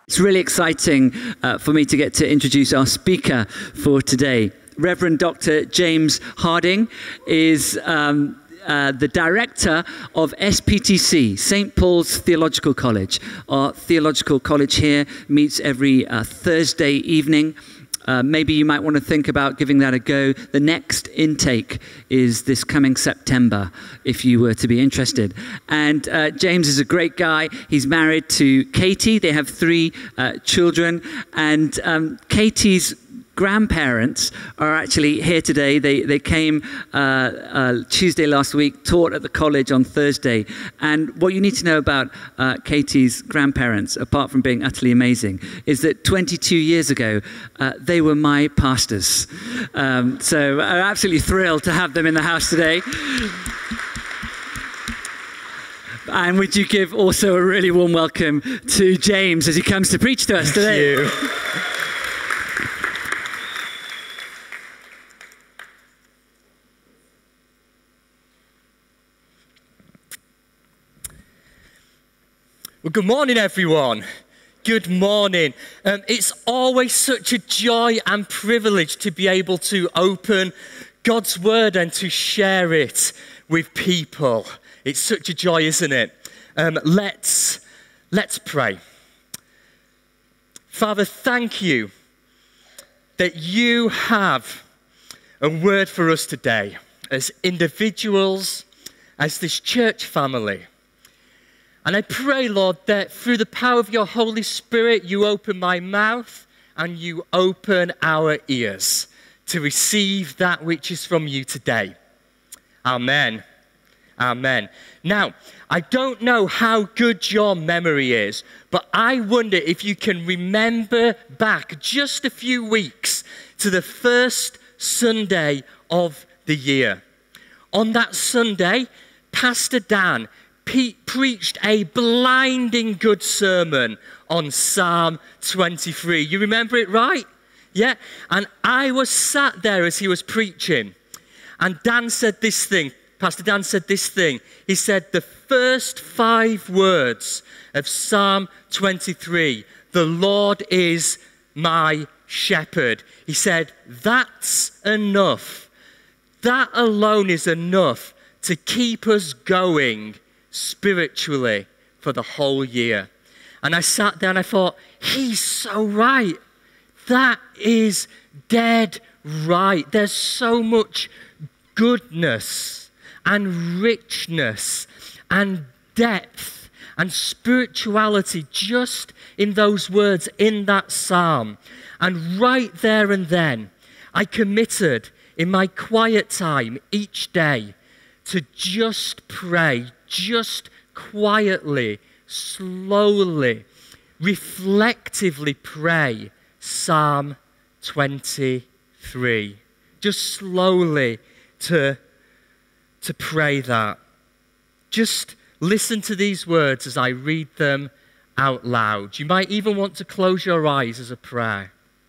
It's really exciting for me to get to introduce our speaker for today. Reverend Dr. James Harding is the director of SPTC, St. Paul's Theological College. Our theological college here meets every Thursday evening. Maybe you might want to think about giving that a go. The next intake is this coming September, if you were to be interested. And James is a great guy. He's married to Katie. They have 3 children. And Katie's grandparents are actually here today. They came Tuesday last week, taught at the college on Thursday. And what you need to know about Katie's grandparents, apart from being utterly amazing, is that 22 years ago, they were my pastors. So I'm absolutely thrilled to have them in the house today. And would you give also a really warm welcome to James as he comes to preach to us today? Thank you. Well, good morning, everyone. Good morning. It's always such a joy and privilege to be able to open God's Word and to share it with people. It's such a joy, isn't it? Let's pray. Father, thank you that you have a word for us today as individuals, as this church family. And I pray, Lord, that through the power of your Holy Spirit, you open my mouth and you open our ears to receive that which is from you today. Amen. Amen. Now, I don't know how good your memory is, but I wonder if you can remember back just a few weeks to the first Sunday of the year. On that Sunday, Pastor Dan preached a blinding good sermon on Psalm 23. You remember it, right? Yeah? And I was sat there as he was preaching. And Dan said this thing. Pastor Dan said this thing. He said the first 5 words of Psalm 23, the Lord is my shepherd. He said, that's enough. That alone is enough to keep us going spiritually for the whole year. And I sat there and I thought, he's so right. That is dead right. There's so much goodness and richness and depth and spirituality just in those words in that psalm. And right there and then, I committed in my quiet time each day to just pray, just quietly, slowly, reflectively pray Psalm 23. Just slowly to pray that. Just listen to these words as I read them out loud. You might even want to close your eyes as a prayer.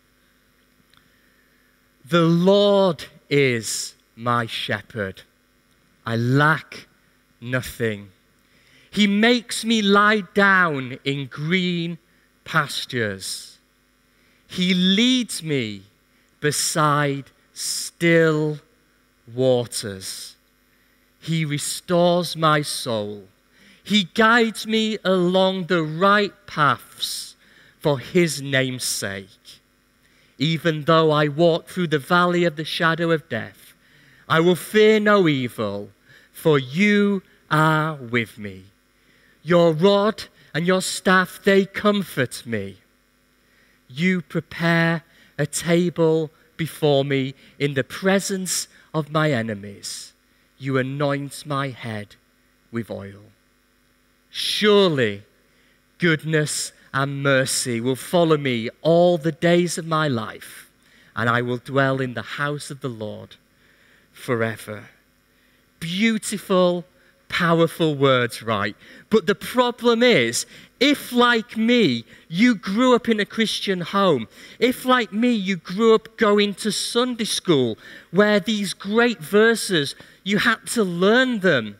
The Lord is my shepherd. I lack nothing. He makes me lie down in green pastures. He leads me beside still waters. He restores my soul. He guides me along the right paths for his name's sake. Even though I walk through the valley of the shadow of death, I will fear no evil, for you are with me. Your rod and your staff, they comfort me. You prepare a table before me in the presence of my enemies. You anoint my head with oil. Surely goodness and mercy will follow me all the days of my life, and I will dwell in the house of the Lord forever. Beautiful, powerful words, right? But the problem is, if like me, you grew up in a Christian home, if like me, you grew up going to Sunday school, where these great verses, you had to learn them,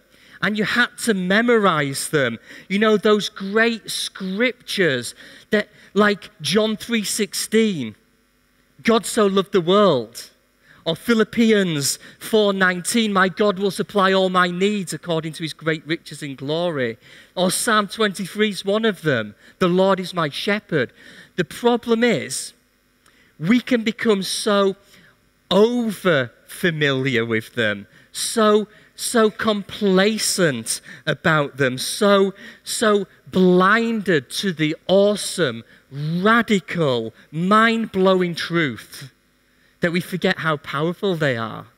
and you had to memorize them. You know, those great scriptures that, like John 3:16, God so loved the world. Or Philippians 4:19, my God will supply all my needs according to his great riches in glory. Or Psalm 23 is one of them. The Lord is my shepherd. The problem is, we can become so over familiar with them, so complacent about them, so blinded to the awesome, radical, mind-blowing truth that we forget how powerful they are.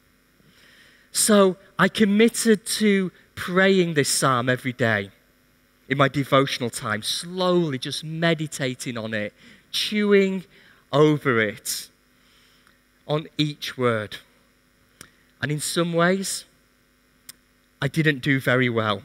So I committed to praying this psalm every day in my devotional time, slowly just meditating on it, chewing over it, on each word. And in some ways, I didn't do very well.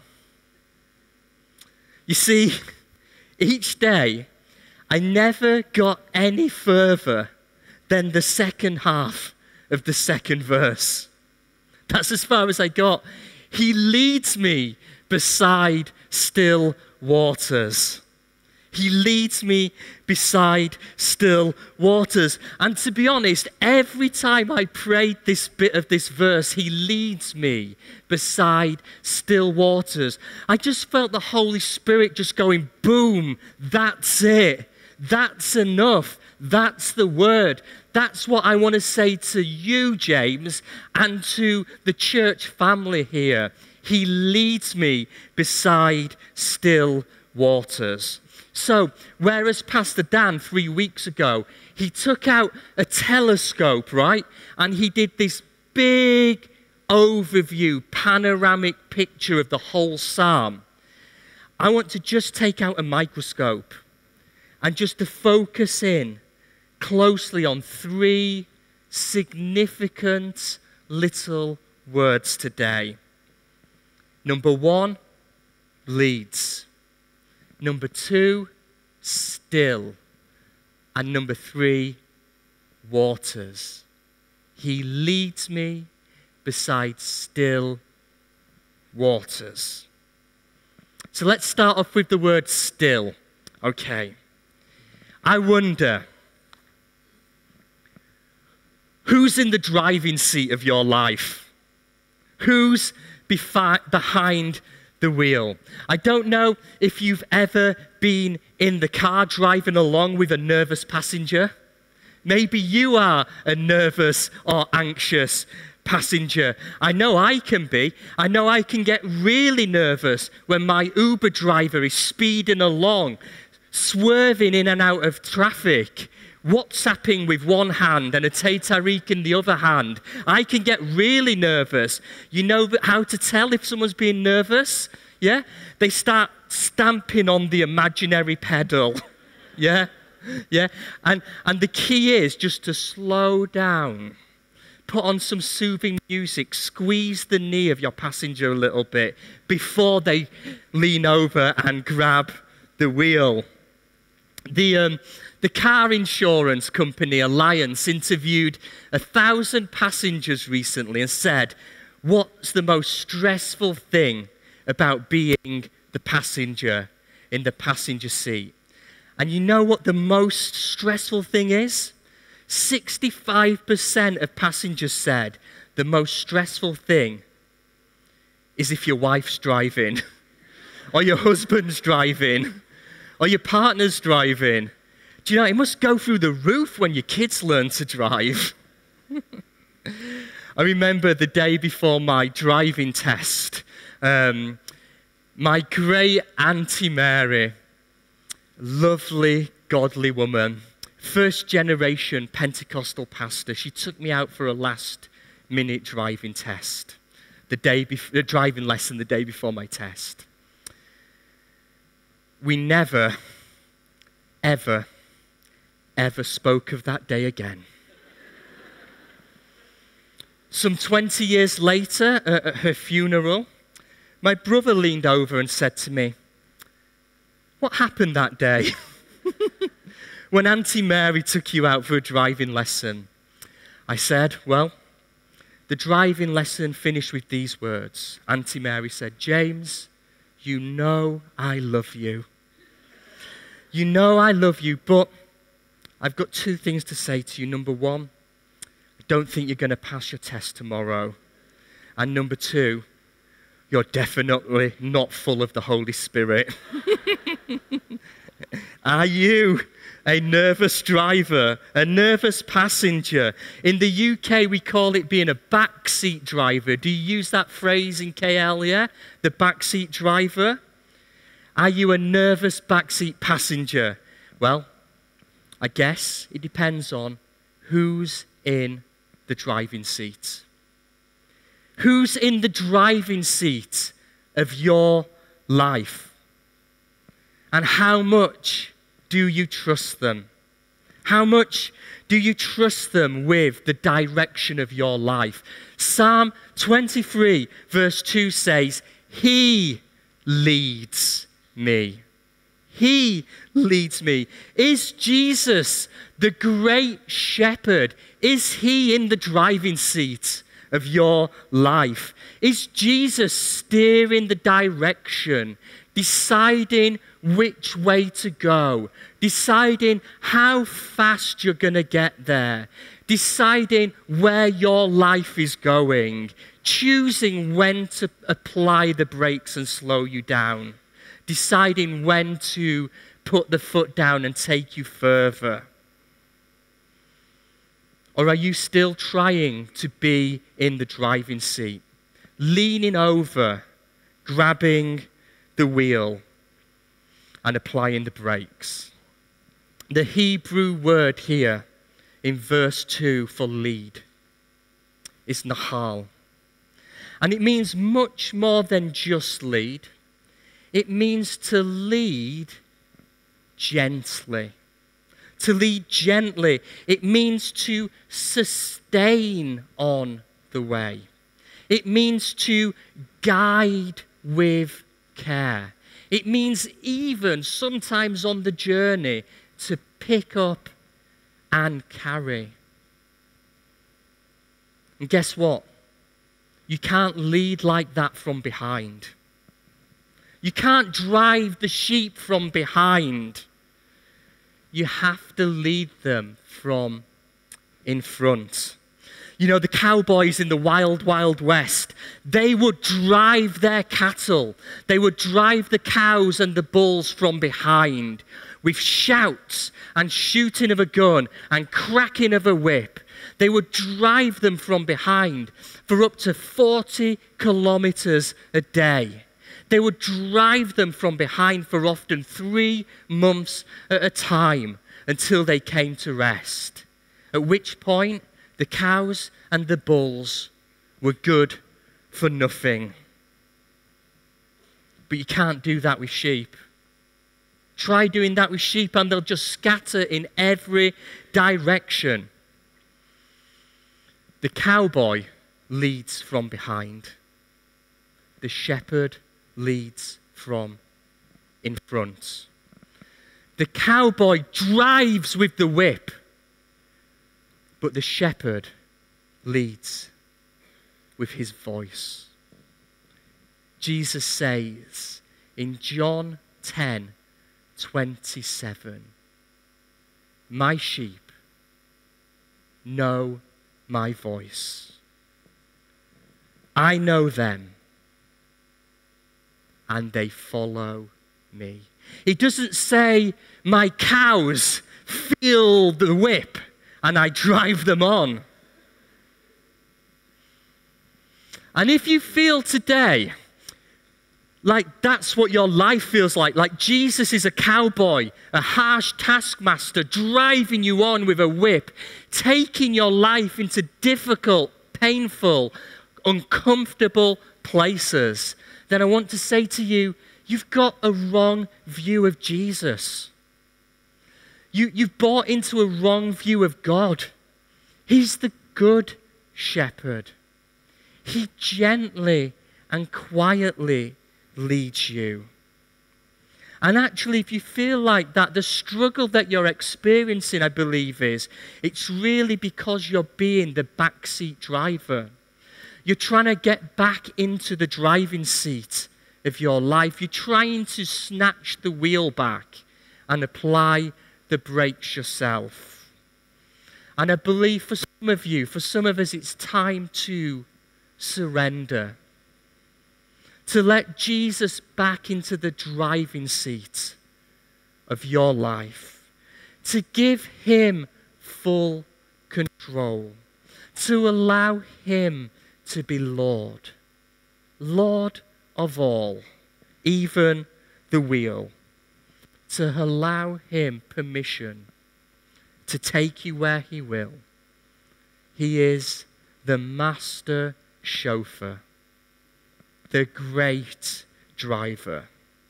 You see, each day, I never got any further than the second half of the second verse. That's as far as I got. He leads me beside still waters. He leads me beside still waters. And to be honest, every time I prayed this bit of this verse, he leads me beside still waters, I just felt the Holy Spirit just going, boom, that's it. That's enough. That's the word. That's what I want to say to you, James, and to the church family here. He leads me beside still waters. So, whereas Pastor Dan 3 weeks ago, he took out a telescope, right? And he did this big overview, panoramic picture of the whole psalm. I want to just take out a microscope and just to focus in closely on 3 significant little words today. Number 1, leads. Number 2, still. And number 3, waters. He leads me beside still waters. So let's start off with the word still. Okay. I wonder, who's in the driving seat of your life? Who's behind the wheel? I don't know if you've ever been in the car driving along with a nervous passenger. Maybe you are a nervous or anxious passenger. I know I can be. I know I can get really nervous when my Uber driver is speeding along, swerving in and out of traffic, WhatsApping with one hand and a Tay Tariq in the other hand. I can get really nervous. You know how to tell if someone's being nervous? Yeah? They start stamping on the imaginary pedal. Yeah? Yeah? And the key is just to slow down. Put on some soothing music. Squeeze the knee of your passenger a little bit before they lean over and grab the wheel. The car insurance company Alliance interviewed 1,000 passengers recently and said, what's the most stressful thing about being the passenger in the passenger seat? And you know what the most stressful thing is? 65% of passengers said the most stressful thing is if your wife's driving, or your husband's driving, or your partner's driving. Do you know, it must go through the roof when your kids learn to drive. I remember the day before my driving test, my great Auntie Mary, lovely, godly woman, first generation Pentecostal pastor, she took me out for a last-minute driving test, the driving lesson the day before my test. We never, ever spoke of that day again. Some 20 years later, at her funeral, my brother leaned over and said to me, what happened that day when Auntie Mary took you out for a driving lesson? I said, well, The driving lesson finished with these words. Auntie Mary said, "James, you know I love you. You know I love you, but I've got two things to say to you. Number one, I don't think you're going to pass your test tomorrow. And number two, you're definitely not full of the Holy Spirit." Are you a nervous driver, a nervous passenger? In the UK, we call it being a backseat driver. Do you use that phrase in KL, yeah? The backseat driver? Are you a nervous backseat passenger? Well, I guess it depends on who's in the driving seat. Who's in the driving seat of your life? And how much do you trust them? How much do you trust them with the direction of your life? Psalm 23 verse 2 says, "He leads me." He leads me. Is Jesus the great shepherd? Is he in the driving seat of your life? Is Jesus steering the direction, deciding which way to go, deciding how fast you're going to get there, deciding where your life is going, choosing when to apply the brakes and slow you down, deciding when to put the foot down and take you further? Or are you still trying to be in the driving seat, leaning over, grabbing the wheel and applying the brakes? The Hebrew word here in verse 2 for lead is nahal. And it means much more than just lead. It means to lead gently. To lead gently. It means to sustain on the way. It means to guide with care. It means even sometimes on the journey to pick up and carry. And guess what? You can't lead like that from behind. You can't drive the sheep from behind. You have to lead them from in front. You know, the cowboys in the wild, wild west, they would drive their cattle. They would drive the cows and the bulls from behind with shouts and shooting of a gun and cracking of a whip. They would drive them from behind for up to 40 kilometers a day. They would drive them from behind for often 3 months at a time until they came to rest, at which point the cows and the bulls were good for nothing. But you can't do that with sheep. Try doing that with sheep and they'll just scatter in every direction. The cowboy leads from behind. The shepherd leads from in front. The cowboy drives with the whip, but the shepherd leads with his voice. Jesus says in John 10:27, "My sheep know my voice. I know them, and they follow me." He doesn't say, "My cows feel the whip and I drive them on." And if you feel today like that's what your life feels like Jesus is a cowboy, a harsh taskmaster, driving you on with a whip, taking your life into difficult, painful, uncomfortable places, then I want to say to you, you've got a wrong view of Jesus. You've bought into a wrong view of God. He's the good shepherd. He gently and quietly leads you. And actually, if you feel like that, the struggle that you're experiencing, I believe, it's really because you're being the backseat driver. You're trying to get back into the driving seat of your life. You're trying to snatch the wheel back and apply the brakes yourself. And I believe for some of you, for some of us, it's time to surrender. To let Jesus back into the driving seat of your life. To give him full control. To allow him to be Lord. Lord of all, even the wheel. To allow him permission to take you where he will. He is the master chauffeur, the great driver.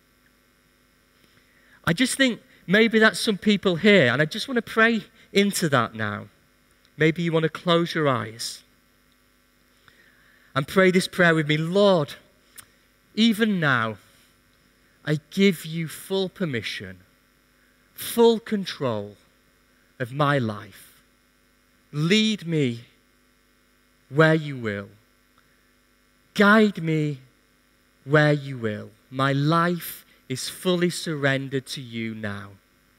I just think maybe that's some people here, and I just want to pray into that now. Maybe you want to close your eyes and pray this prayer with me. Lord, even now, I give you full permission, full control of my life. Lead me where you will. Guide me where you will. My life is fully surrendered to you now.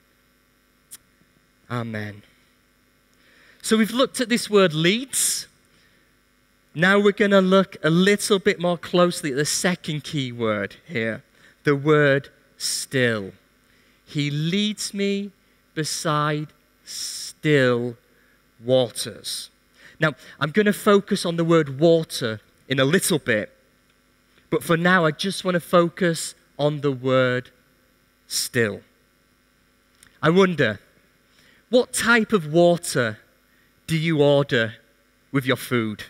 Amen. So we've looked at this word leads. Now we're going to look a little bit more closely at the second key word here, the word still. He leads me beside still waters. Now, I'm going to focus on the word water in a little bit, but for now, I just want to focus on the word still. I wonder, what type of water do you order with your food?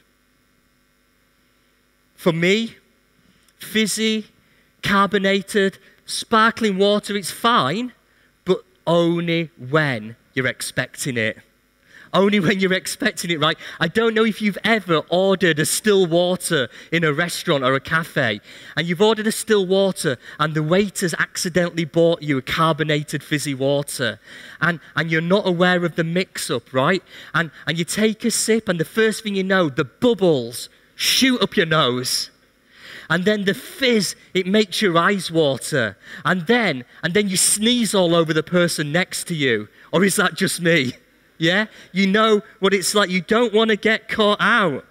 For me, fizzy, carbonated, sparkling water, it's fine, but only when you're expecting it. Only when you're expecting it, right? I don't know if you've ever ordered a still water in a restaurant or a cafe, and you've ordered a still water, and the waiter's accidentally bought you a carbonated fizzy water, and you're not aware of the mix-up, right? And you take a sip, and the first thing you know, the bubbles shoot up your nose. And then the fizz, it makes your eyes water. And then you sneeze all over the person next to you. Or is that just me? Yeah? You know what it's like. You don't want to get caught out.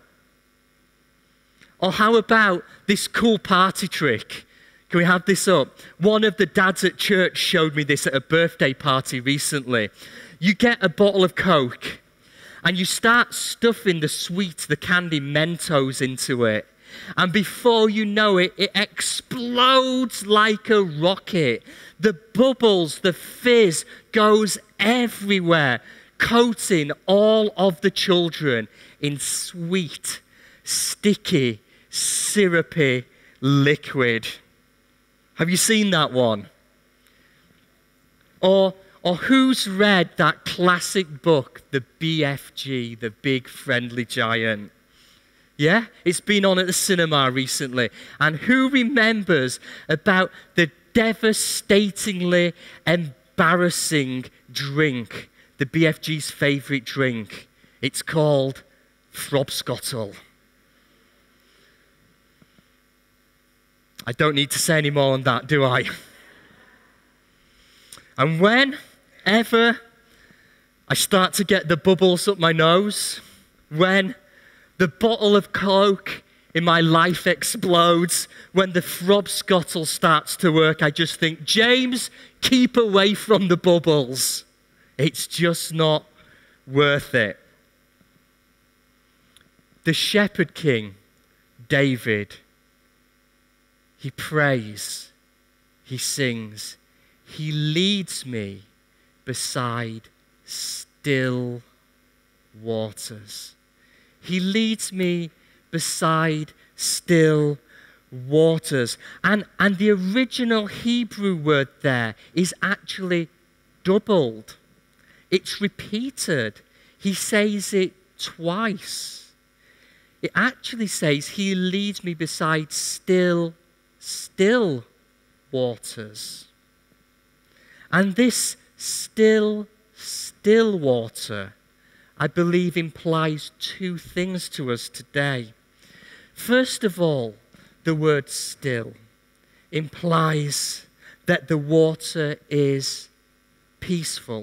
Or how about this cool party trick? Can we have this up? One of the dads at church showed me this at a birthday party recently. You get a bottle of Coke and you start stuffing the sweet, the candy Mentos into it. And before you know it, it explodes like a rocket. The bubbles, the fizz goes everywhere, coating all of the children in sweet, sticky, syrupy liquid. Have you seen that one? Or who's read that classic book, The BFG, The Big Friendly Giant? Yeah? It's been on at the cinema recently. And who remembers about the devastatingly embarrassing drink, the BFG's favourite drink? It's called Frobscottle. I don't need to say any more on that, do I? And whenever I start to get the bubbles up my nose, when the bottle of Coke in my life explodes, when the Frobscottle starts to work, I just think, James, keep away from the bubbles. It's just not worth it. The shepherd king, David, he prays, he sings, he leads me beside still waters. He leads me beside still waters. And the original Hebrew word there is actually doubled. It's repeated. He says it twice. It actually says, he leads me beside still waters. And this still water, I believe, implies two things to us today. First of all, the word still implies that the water is peaceful.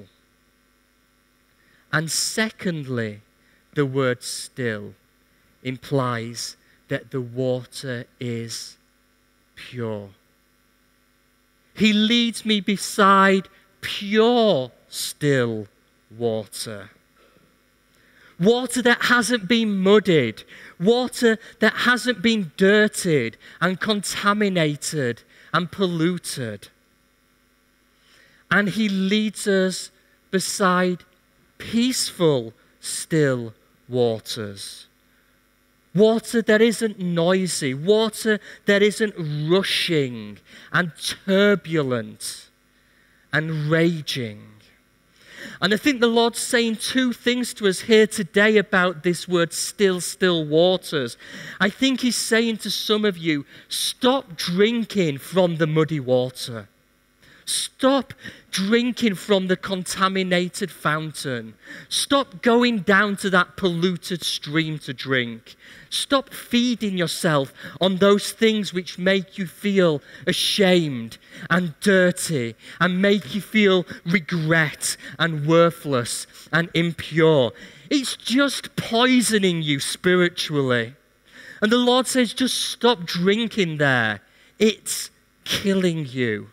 And secondly, the word still implies that the water is pure. He leads me beside pure, still water. Water that hasn't been muddied. Water that hasn't been dirtied and contaminated and polluted. And he leads us beside peaceful, still waters. Water that isn't noisy. Water that isn't rushing and turbulent and raging. And I think the Lord's saying two things to us here today about this word still, still waters. I think he's saying to some of you, stop drinking from the muddy water. Stop drinking from the contaminated fountain. Stop going down to that polluted stream to drink. Stop feeding yourself on those things which make you feel ashamed and dirty and make you feel regret and worthless and impure. It's just poisoning you spiritually. And the Lord says, just stop drinking there. It's killing you.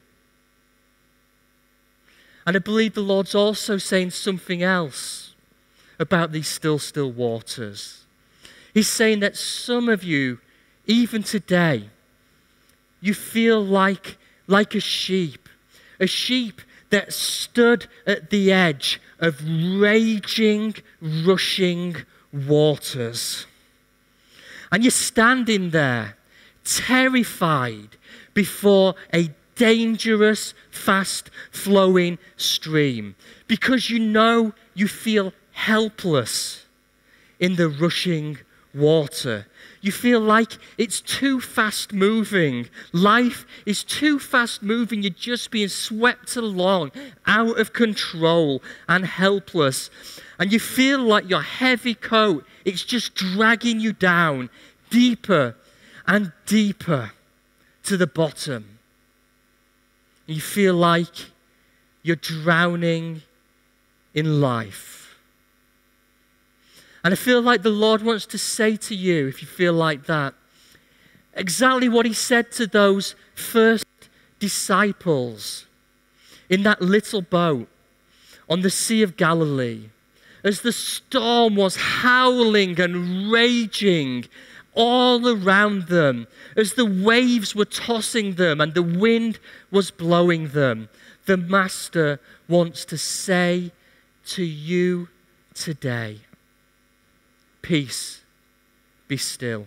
And I believe the Lord's also saying something else about these still waters. He's saying that some of you, even today, you feel like a sheep that stood at the edge of raging, rushing waters. And you're standing there, terrified before a dangerous, fast-flowing stream because you know you feel helpless in the rushing water. You feel like it's too fast-moving. Life is too fast-moving. You're just being swept along, out of control and helpless. And you feel like your heavy coat, it's just dragging you down deeper and deeper to the bottom. You feel like you're drowning in life. And I feel like the Lord wants to say to you, if you feel like that, exactly what he said to those first disciples in that little boat on the Sea of Galilee, as the storm was howling and raging all around them, as the waves were tossing them and the wind was blowing them. The Master wants to say to you today, peace, be still.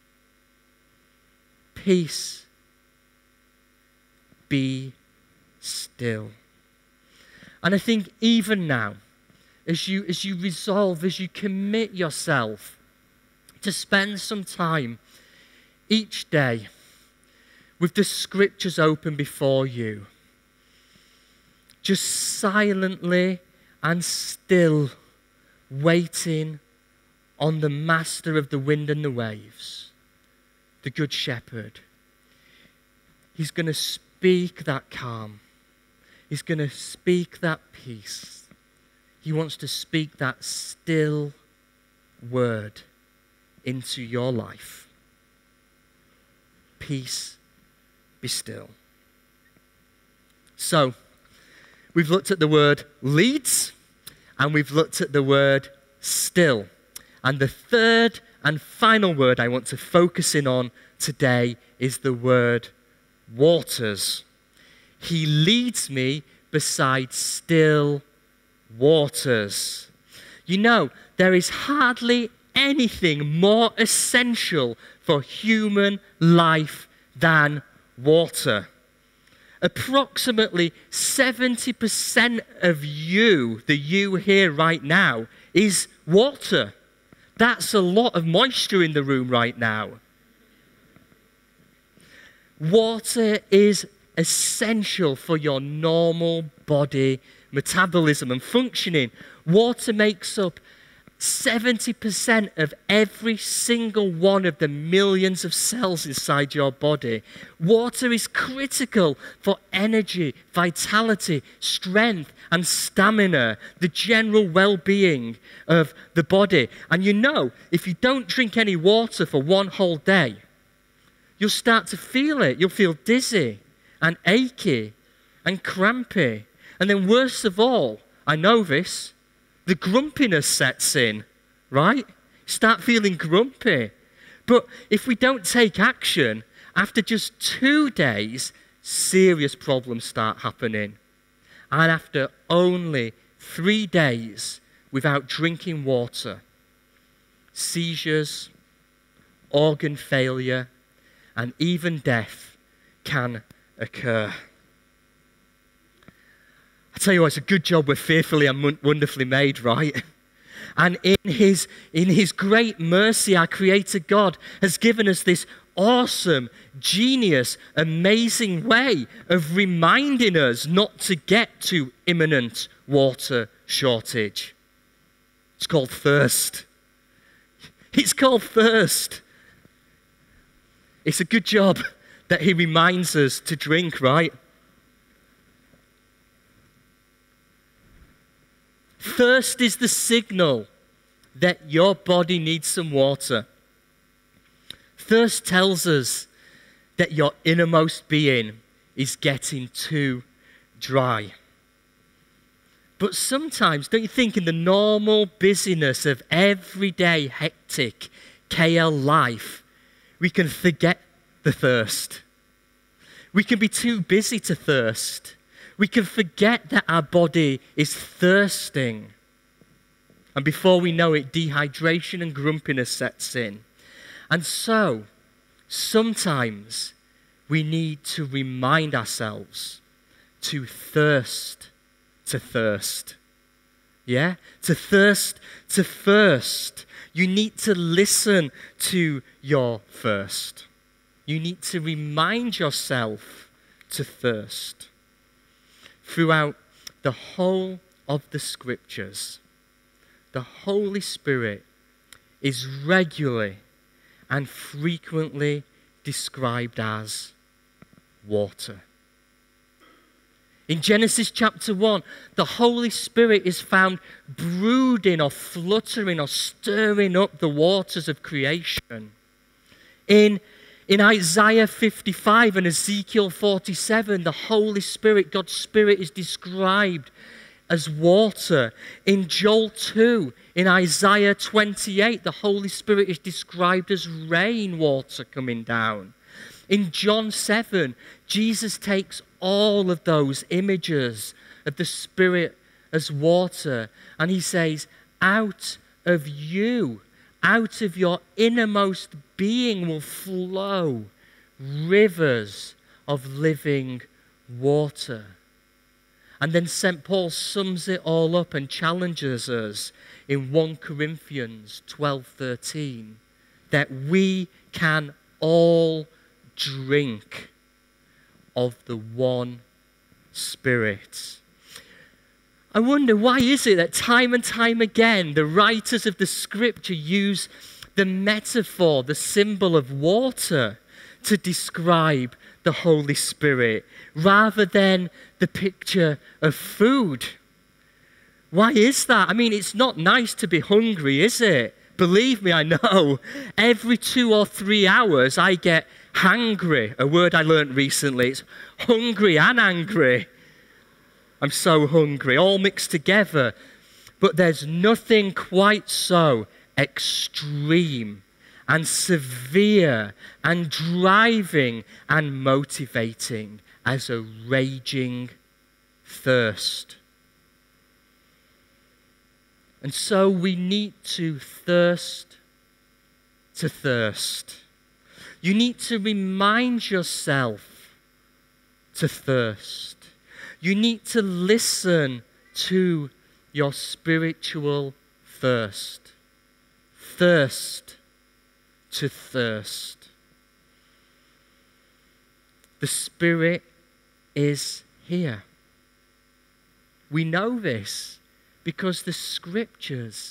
Peace, be still. And I think even now, as you resolve, as you commit yourself to spend some time each day with the scriptures open before you, just silently and still waiting on the Master of the wind and the waves, the Good Shepherd. He's going to speak that calm. He's going to speak that peace. He wants to speak that still word into your life. Peace, be still. So, we've looked at the word leads, and we've looked at the word still. And the third and final word I want to focus in on today is the word waters. He leads me beside still waters. You know, there is hardly anything more essential for human life than water. Approximately 70% of you, the you here right now, is water. That's a lot of moisture in the room right now. Water is essential for your normal body metabolism and functioning. Water makes up 70% of every single one of the millions of cells inside your body. Water is critical for energy, vitality, strength, and stamina, the general well-being of the body. And you know, if you don't drink any water for one whole day, you'll start to feel it. You'll feel dizzy and achy and crampy. And then worst of all, I know this, the grumpiness sets in, right? Start feeling grumpy. But if we don't take action, after just 2 days, serious problems start happening. And after only 3 days without drinking water, seizures, organ failure, and even death can occur. I tell you what, it's a good job we're fearfully and wonderfully made, right? And in his great mercy, our Creator God has given us this awesome, genius, amazing way of reminding us not to get to imminent water shortage. It's called thirst. It's called thirst. It's a good job that he reminds us to drink, right? Thirst is the signal that your body needs some water. Thirst tells us that your innermost being is getting too dry. But sometimes, don't you think, in the normal busyness of everyday hectic KL life, we can forget the thirst. We can be too busy to thirst. We can forget that our body is thirsting. And before we know it, dehydration and grumpiness sets in. And so, sometimes we need to remind ourselves to thirst to thirst. Yeah? To thirst to thirst. You need to listen to your thirst. You need to remind yourself to thirst. Throughout the whole of the Scriptures, the Holy Spirit is regularly and frequently described as water. In Genesis chapter 1, the Holy Spirit is found brooding or fluttering or stirring up the waters of creation. In Isaiah 55 and Ezekiel 47, the Holy Spirit, God's Spirit, is described as water. In Joel 2, in Isaiah 28, the Holy Spirit is described as rainwater coming down. In John 7, Jesus takes all of those images of the Spirit as water, and he says, out of you, out of your innermost being will flow rivers of living water. And then St. Paul sums it all up and challenges us in 1 Corinthians 12:13 that we can all drink of the one Spirit. I wonder, why is it that time and time again the writers of the Scripture use the metaphor, the symbol of water to describe the Holy Spirit rather than the picture of food? Why is that? I mean, it's not nice to be hungry, is it? Believe me, I know. Every 2 or 3 hours I get hangry, a word I learned recently. It's hungry and angry. I'm so hungry, all mixed together. But there's nothing quite so extreme and severe and driving and motivating as a raging thirst. And so we need to thirst to thirst. You need to remind yourself to thirst. You need to listen to your spiritual thirst. Thirst to thirst. The Spirit is here. We know this because the Scriptures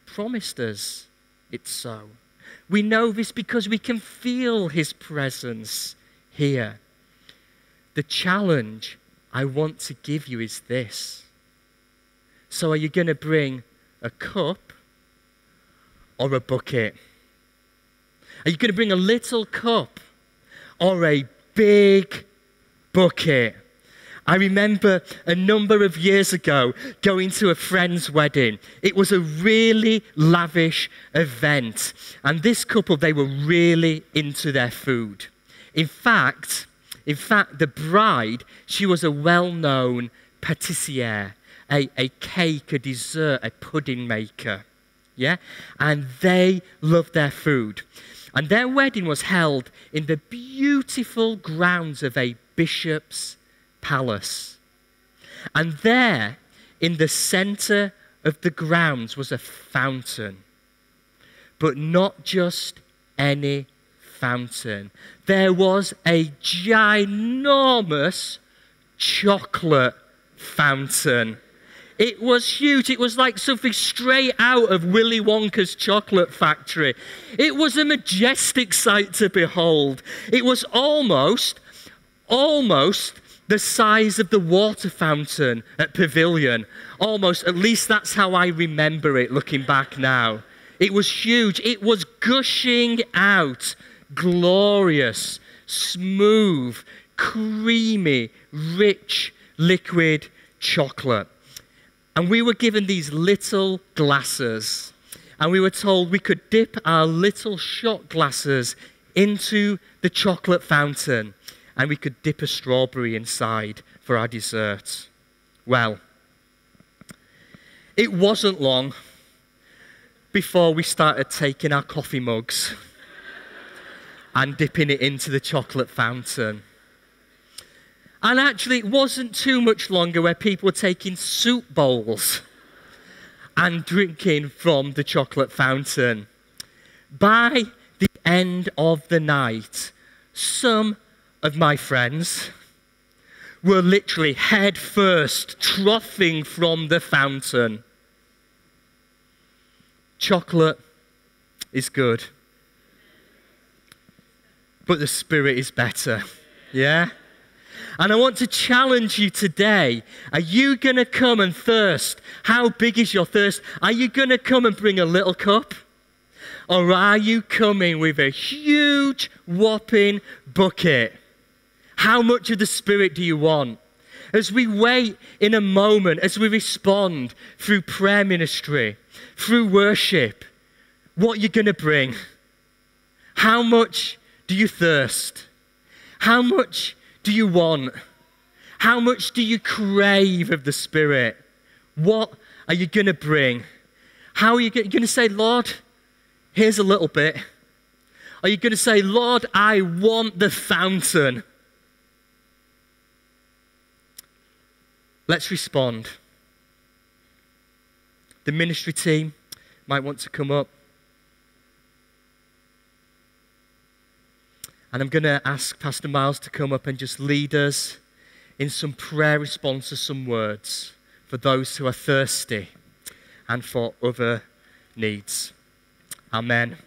promised us it's so. We know this because we can feel his presence here. The challenge I want to give you is this. So are you going to bring a cup or a bucket? Are you going to bring a little cup or a big bucket? I remember a number of years ago going to a friend's wedding. It was a really lavish event. And this couple, they were really into their food. In fact, the bride, she was a well-known pâtissière, a cake, a dessert, a pudding maker. Yeah? And they loved their food. And their wedding was held in the beautiful grounds of a bishop's palace. And there, in the center of the grounds, was a fountain. But not just any fountain. There was a ginormous chocolate fountain. It was huge. It was like something straight out of Willy Wonka's chocolate factory. It was a majestic sight to behold. It was almost the size of the water fountain at Pavilion. Almost, at least that's how I remember it looking back now. It was huge. It was gushing out glorious, smooth, creamy, rich, liquid chocolate. And we were given these little glasses, and we were told we could dip our little shot glasses into the chocolate fountain, and we could dip a strawberry inside for our dessert. Well, it wasn't long before we started taking our coffee mugs and dipping it into the chocolate fountain. And actually, it wasn't too much longer where people were taking soup bowls and drinking from the chocolate fountain. By the end of the night, some of my friends were literally head first, troughing from the fountain. Chocolate is good, but the Spirit is better. Yeah? And I want to challenge you today. Are you going to come and thirst? How big is your thirst? Are you going to come and bring a little cup? Or are you coming with a huge, whopping bucket? How much of the Spirit do you want? As we wait in a moment, as we respond through prayer ministry, through worship, what you're going to bring? How much do you thirst? How much do you want? How much do you crave of the Spirit? What are you going to bring? How are you going to say, Lord, here's a little bit? Are you going to say, Lord, I want the fountain? Let's respond. The ministry team might want to come up. And I'm going to ask Pastor Miles to come up and just lead us in some prayer response to some words for those who are thirsty and for other needs. Amen.